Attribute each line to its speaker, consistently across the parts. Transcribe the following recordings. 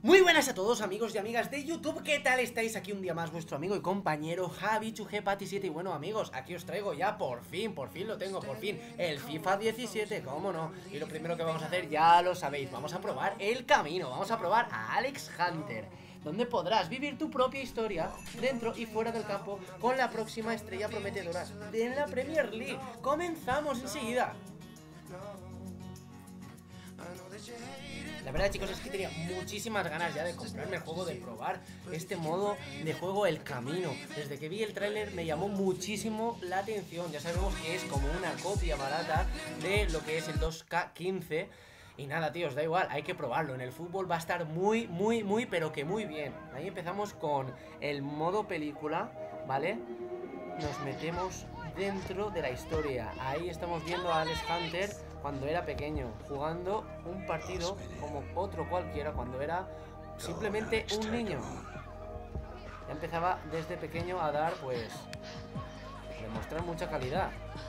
Speaker 1: Muy buenas a todos amigos y amigas de YouTube, ¿qué tal estáis? Aquí un día más vuestro amigo y compañero Javi2G-Pati7. Y bueno amigos, aquí os traigo ya por fin lo tengo, por fin, el FIFA 17, cómo no. Y lo primero que vamos a hacer, ya lo sabéis, vamos a probar el camino, vamos a probar a Alex Hunter, donde podrás vivir tu propia historia dentro y fuera del campo con la próxima estrella prometedora de la Premier League. Comenzamos enseguida. La verdad, chicos, es que tenía muchísimas ganas ya de comprarme el juego, de probar este modo de juego, el camino. Desde que vi el tráiler me llamó muchísimo la atención. Ya sabemos que es como una copia barata de lo que es el 2K15. Y nada, tíos, da igual, hay que probarlo. En el fútbol va a estar muy, pero que muy bien. Ahí empezamos con el modo película, ¿vale? Nos metemos dentro de la historia. Ahí estamos viendo a Alex Hunter cuando era pequeño, jugando un partido como otro cualquiera, cuando era simplemente un niño. Ya empezaba desde pequeño a dar, pues, demostrar mucha calidad.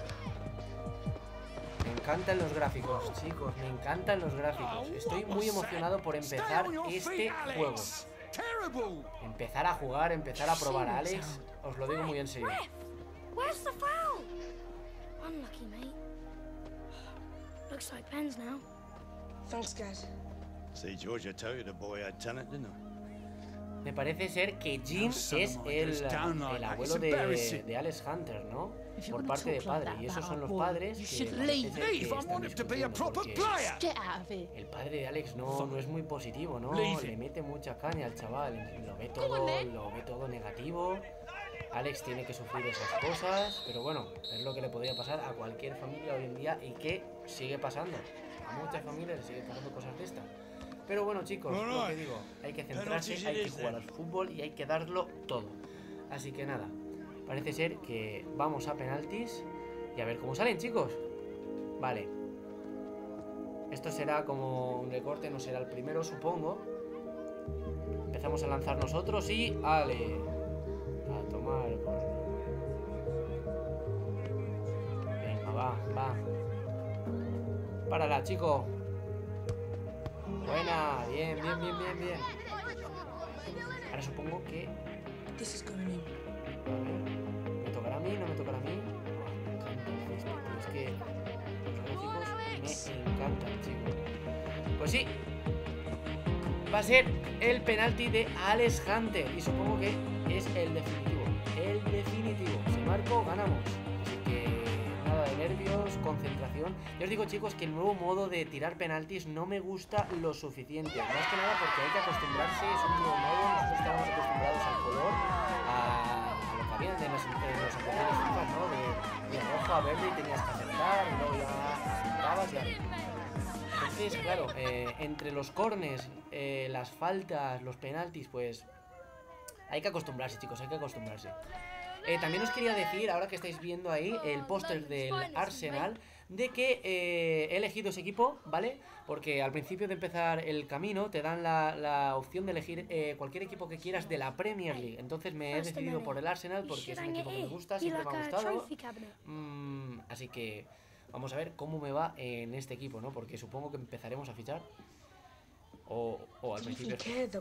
Speaker 1: Me encantan los gráficos, chicos, me encantan los gráficos. Estoy muy emocionado por empezar este juego. Empezar a jugar, empezar a probar a Alex, os lo digo muy en serio.
Speaker 2: Where's the foul? Unlucky, mate. Looks like Ben's now.
Speaker 3: Thanks, guys.
Speaker 4: See, George, I told you the boy had talent, didn't I?
Speaker 1: Me parece ser que Jim es el abuelo de Alex Hunter, ¿no? Por parte de padre. Y esos son los padres que están discutiendo, porque el padre de Alex no es muy positivo, ¿no? Le mete mucha caña al chaval. Lo ve todo negativo. Alex tiene que sufrir esas cosas, pero bueno, es lo que le podría pasar a cualquier familia hoy en día y que sigue pasando. A muchas familias les sigue pasando cosas de estas. Pero bueno, chicos, lo que digo, hay que centrarse, hay que jugar al fútbol y hay que darlo todo. Así que nada, parece ser que vamos a penaltis y a ver cómo salen, chicos. Vale. Esto será como un recorte, no será el primero, supongo. Empezamos a lanzar nosotros y... ¡ale! A tomar por... Venga, va. Párala, chico. Buena, bien. Ahora supongo que...
Speaker 3: This is going in.
Speaker 1: ¿Me tocará a mí? ¿No me tocará a mí? Oh, me encanta el césped, tío. Es que los gráficos me encantan, chicos. Pues sí. Va a ser el penalti de Alex Hunter. Y supongo que es el definitivo. El definitivo. Si marco, ganamos. Así que nada de nervios, concentración. Yo os digo, chicos, que el nuevo modo de tirar penaltis no me gusta lo suficiente. Más que nada porque hay que acostumbrarse. Es un nuevo modo. Nosotros estamos acostumbrados al color, a lo que había en los anteriores FIFA, ¿no? De rojo a verde y tenías que acertar. Y luego ya acertabas y ya. Entonces, claro, entre los corners, las faltas, los penaltis, pues hay que acostumbrarse, chicos, hay que acostumbrarse. También os quería decir, ahora que estáis viendo ahí el póster del Arsenal, de que he elegido ese equipo, ¿vale? Porque al principio de empezar el camino te dan la opción de elegir cualquier equipo que quieras de la Premier League. Entonces me he decidido por el Arsenal porque es un equipo que me gusta, siempre me ha gustado. Así que vamos a ver cómo me va en este equipo, ¿no? Porque supongo que empezaremos a fichar. O al principio...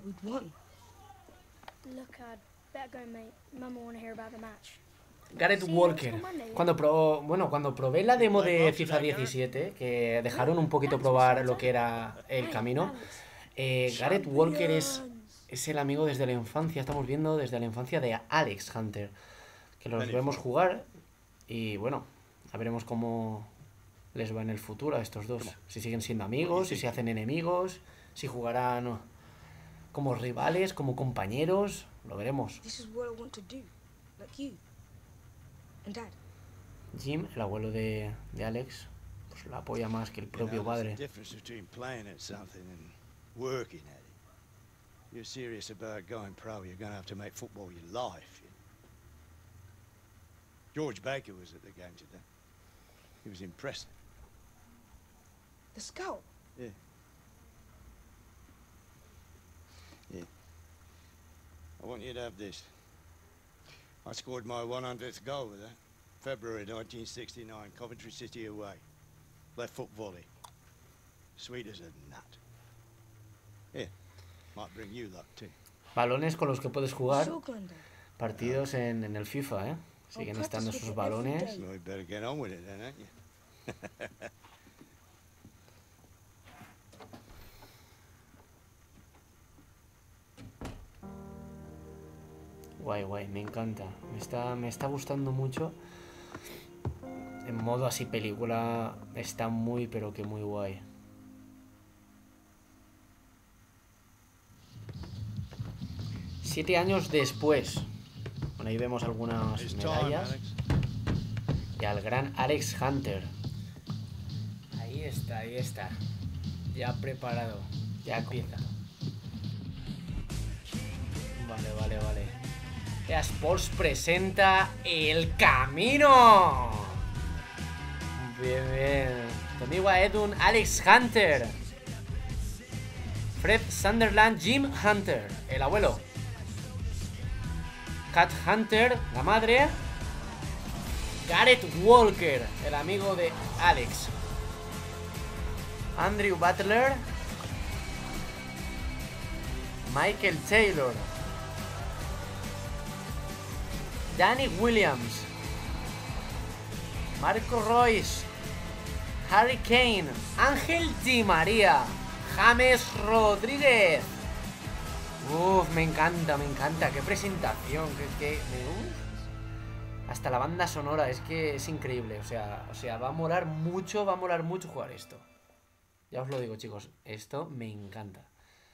Speaker 2: Look, I'd better go, mate. Mum will want to hear about the match.
Speaker 1: Gareth Walker. Cuando probé la demo de FIFA 17, que dejaron un poquito probar lo que era el camino, Gareth Walker es el amigo desde la infancia. Estamos viendo desde la infancia de Alex Hunter, que los vemos jugar. Y bueno, a veremos cómo les va en el futuro a estos dos. Si siguen siendo amigos, si se hacen enemigos, si jugarán como rivales, como compañeros. Lo veremos. Jim, el abuelo de Alex, pues lo apoya más que el propio padre.
Speaker 4: You're serious about going pro, you're going to have to make football your life. George Baker was at the game today. He was impressive.
Speaker 3: The scout?
Speaker 4: Yeah. I want you to have this. I scored my 100th goal with that. February 1969, Coventry City away. Left foot volley. Sweet as a nut. Here. Might bring you luck too.
Speaker 1: Balones con los que puedes jugar
Speaker 3: Sure, Grandad.
Speaker 1: partidos en el FIFA, ¿eh? Siguen estando esos balones.
Speaker 4: Well, you better get on with it then, ain't you?
Speaker 1: Guay, guay, me encanta. Me está gustando mucho. En modo así película está muy, pero que muy guay. Siete años después. Bueno, ahí vemos algunas
Speaker 4: It's time,
Speaker 1: medallas.
Speaker 4: Alex.
Speaker 1: Y al gran Alex Hunter. Ahí está, ahí está. Ya preparado. Ya empieza. Vale, vale, vale. EA Sports presenta El Camino. Bien, bien. Tomiwa Edun, Alex Hunter. Fred Sunderland, Jim Hunter, el abuelo. Kat Hunter, la madre. Gareth Walker, el amigo de Alex. Andrew Butler. Michael Taylor. Danny Williams. Marco Royce. Harry Kane. Ángel Di María. James Rodríguez. Uf, me encanta, me encanta. Qué presentación. Hasta la banda sonora, es que es increíble. O sea, va a molar mucho jugar esto. Ya os lo digo, chicos. Esto me encanta.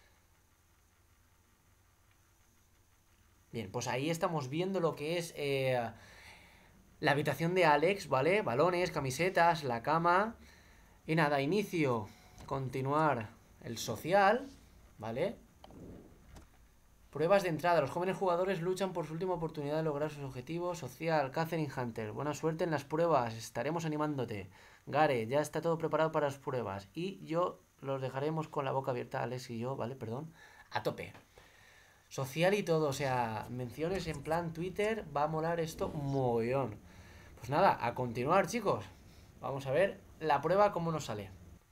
Speaker 1: Bien, pues ahí estamos viendo lo que es la habitación de Alex, ¿vale? Balones, camisetas, la cama. Y nada, inicio. Continuar el social, ¿vale? Pruebas de entrada. Los jóvenes jugadores luchan por su última oportunidad de lograr sus objetivos. Social, Catherine Hunter. Buena suerte en las pruebas. Estaremos animándote. Gare, ya está todo preparado para las pruebas. Y yo los dejaremos con la boca abierta, Alex y yo, ¿vale? Perdón. A tope. Social y todo, o sea, menciones en plan Twitter. Va a molar esto mogollón. Pues nada, a continuar, chicos. Vamos a ver la prueba cómo nos sale.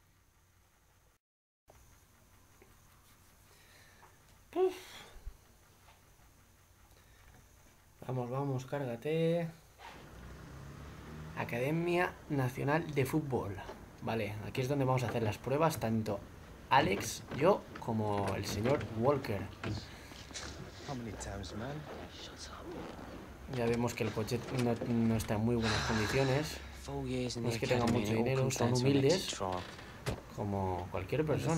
Speaker 1: Uf. Vamos, vamos, cárgate. Academia Nacional de Fútbol. Vale, aquí es donde vamos a hacer las pruebas, tanto Alex, yo, como el señor Walker. Ya vemos que el coche no está en muy buenas condiciones. No es que tengan mucho dinero, son humildes, como cualquier persona.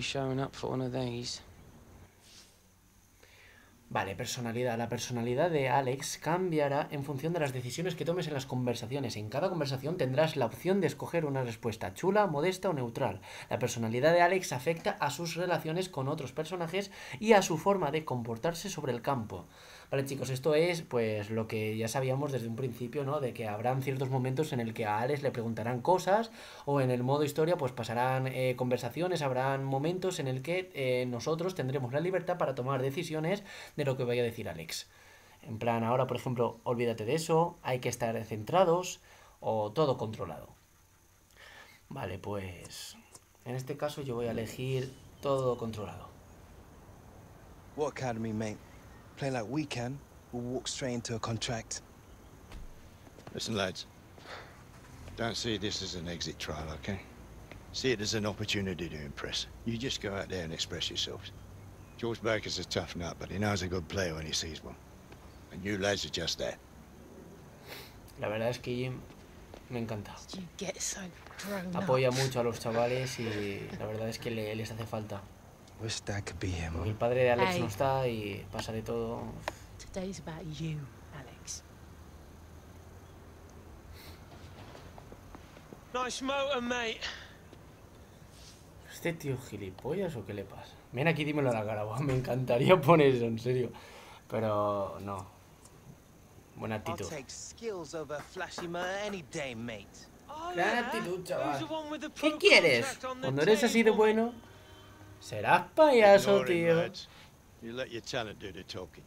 Speaker 1: Vale, personalidad. La personalidad de Alex cambiará en función de las decisiones que tomes en las conversaciones. En cada conversación tendrás la opción de escoger una respuesta chula, modesta o neutral. La personalidad de Alex afecta a sus relaciones con otros personajes y a su forma de comportarse sobre el campo. Vale, chicos, esto es pues lo que ya sabíamos desde un principio, ¿no? De que habrán ciertos momentos en el que a Alex le preguntarán cosas, o en el modo historia pues pasarán conversaciones, habrán momentos en el que nosotros tendremos la libertad para tomar decisiones de lo que vaya a decir Alex. En plan, ahora por ejemplo, olvídate de eso, hay que estar centrados, o todo controlado. Vale, pues en este caso yo voy a elegir todo controlado.
Speaker 5: What academy, mate? Play like we can, we'll walk straight into a contract.
Speaker 4: Listen, lads. Don't see this as an exit trial, okay? See it as an opportunity to impress. You just go out there and express yourselves. George Baker's a tough nut, but he knows a good player when he sees one. And you lads are just that.
Speaker 1: La verdad es que Jim me encanta.
Speaker 3: You get so grown
Speaker 1: Apoya mucho a los chavales y la verdad es que les hace falta.
Speaker 5: Wish Dad could be here,
Speaker 1: Porque el
Speaker 5: Mum.
Speaker 1: padre de Alex
Speaker 2: Hey.
Speaker 1: no está y pasa de todo.
Speaker 3: Today's about you, Alex.
Speaker 6: Nice motor, mate.
Speaker 1: ¿Este tío gilipollas o qué le pasa? Ven aquí, dímelo a la cara, buah, me encantaría poner eso, en serio. Pero no. Buena
Speaker 5: I'll
Speaker 1: actitud.
Speaker 5: take skills over flashy motor any day, mate.
Speaker 6: Oh,
Speaker 1: Gran
Speaker 6: yeah?
Speaker 1: actitud, chaval.
Speaker 6: Who's the one with the
Speaker 1: ¿Qué
Speaker 6: pro
Speaker 1: quieres?
Speaker 6: contract on the
Speaker 1: Cuando eres así de
Speaker 6: table?
Speaker 1: bueno, serás payaso,
Speaker 4: Ignore him,
Speaker 1: tío.
Speaker 4: lads. You let your talent do the talking.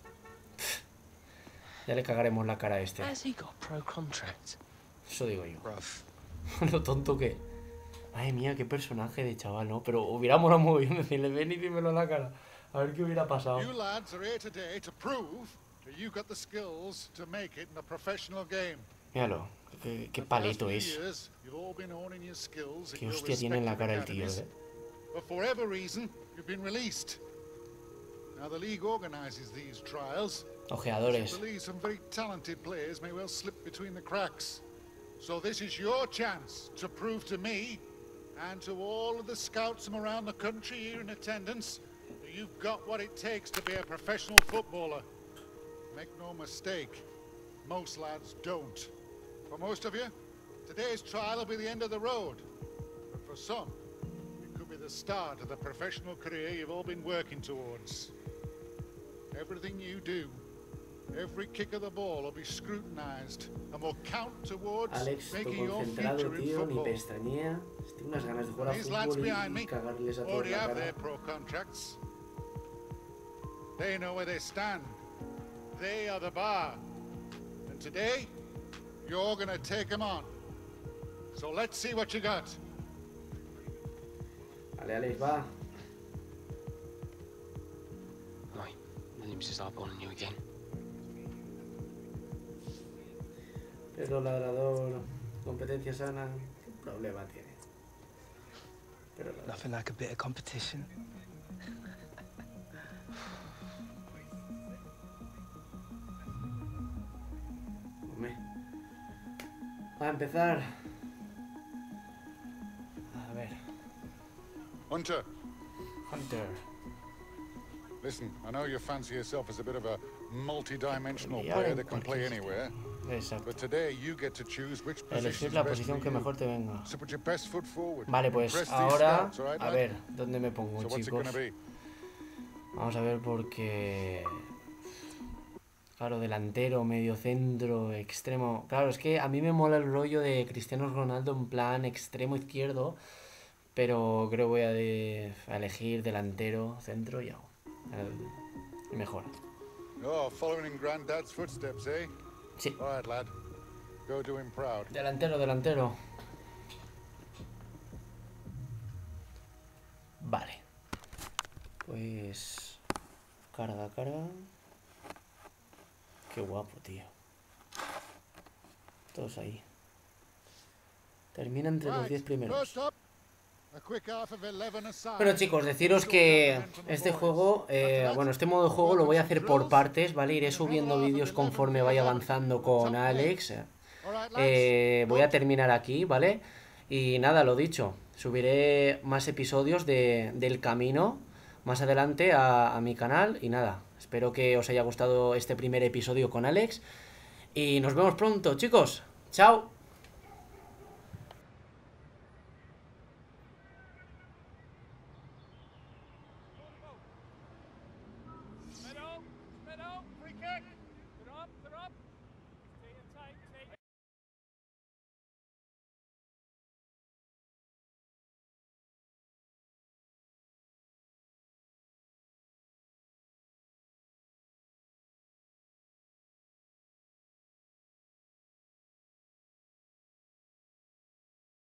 Speaker 1: Ya le cagaremos la cara a este.
Speaker 6: Has he got pro contract?
Speaker 1: Eso digo yo.
Speaker 5: Rough.
Speaker 1: Lo tonto que. Ay mía, qué personaje de chaval, ¿no? Pero hubiera molado muy bien decirle, ven y dímelo a la cara. A ver qué hubiera pasado.
Speaker 7: You lads are here today to prove that you've got the skills to make it in a professional game.
Speaker 1: Míralo, qué
Speaker 7: For the
Speaker 1: palito
Speaker 7: last few
Speaker 1: es.
Speaker 7: years, you've all been honing your skills in
Speaker 1: Qué
Speaker 7: your
Speaker 1: hostia tiene en la cara el
Speaker 7: respective
Speaker 1: tío,
Speaker 7: academies. But for whatever reason, you've been released. Now the league organizes these trials.
Speaker 1: Ojeadores.
Speaker 7: I believe some very talented players may well slip between the cracks. So this is your chance to prove to me and to all of the scouts from around the country here in attendance that you've got what it takes to be a professional footballer. Make no mistake, most lads don't. For most of you, today's trial will be the end of the road. But for some, it could be the start of the professional career you've all been working towards. Everything you do, every kick of the ball will be scrutinized and will count towards
Speaker 1: Alex, estoy
Speaker 7: making your
Speaker 1: concentrado,
Speaker 7: future in
Speaker 1: tío, ni
Speaker 7: football.
Speaker 1: pestañea. Tengo unas ganas de jugar a
Speaker 7: These lads
Speaker 1: fútbol
Speaker 7: behind
Speaker 1: y
Speaker 7: me
Speaker 1: cagarles a todos
Speaker 7: already
Speaker 1: la
Speaker 7: have
Speaker 1: cara.
Speaker 7: their pro contracts. They know where they stand. They are the bar. And today, you're gonna take them on. So let's see what you got.
Speaker 1: Vale, Alex, va.
Speaker 6: Right, the news is up on you again.
Speaker 1: Perro ladrador, competencia sana. ¿Qué problema tiene? Pero ladrador.
Speaker 5: Nothing like a bit of competition.
Speaker 1: Hombre. Va a empezar. A ver.
Speaker 7: Hunter,
Speaker 1: Hunter.
Speaker 7: listen, I know you fancy yourself as a bit of a multi-dimensional
Speaker 1: Ya
Speaker 7: player
Speaker 1: en
Speaker 7: that can play
Speaker 1: cualquier sitio.
Speaker 7: anywhere.
Speaker 1: Exacto.
Speaker 7: But today you get to choose which position
Speaker 1: Elegir
Speaker 7: is
Speaker 1: la
Speaker 7: best
Speaker 1: posición
Speaker 7: for
Speaker 1: que
Speaker 7: you.
Speaker 1: mejor te venga.
Speaker 7: So put your best foot forward.
Speaker 1: Vale, pues
Speaker 7: Impress these
Speaker 1: ahora,
Speaker 7: scouts, all right,
Speaker 1: a
Speaker 7: lad?
Speaker 1: ver, ¿dónde me pongo,
Speaker 7: So what's it
Speaker 1: chicos?
Speaker 7: gonna be?
Speaker 1: Vamos a ver porque... Claro, delantero, medio centro, extremo... Claro, es que a mí me mola el rollo de Cristiano Ronaldo en plan extremo izquierdo, pero creo que voy a elegir delantero, centro y hago. El mejor.
Speaker 7: Oh, following in Granddad's footsteps, eh?
Speaker 1: Sí,
Speaker 7: All right, lad. Go do him proud.
Speaker 1: delantero, delantero. Vale. Pues... Carga, carga. Qué guapo, tío. Todos ahí. Termina entre los 10 primeros.
Speaker 7: First up, a quick half of 11 aside.
Speaker 1: Bueno, chicos, deciros que este juego, bueno, este modo de juego lo voy a hacer por partes, ¿vale? Iré subiendo vídeos conforme vaya avanzando con Alex.
Speaker 7: All right, lads.
Speaker 1: Voy a terminar aquí, ¿vale? Y nada, lo dicho, subiré más episodios del camino más adelante a mi canal. Y nada, espero que os haya gustado este primer episodio con Alex. Y nos vemos pronto, chicos. Chao.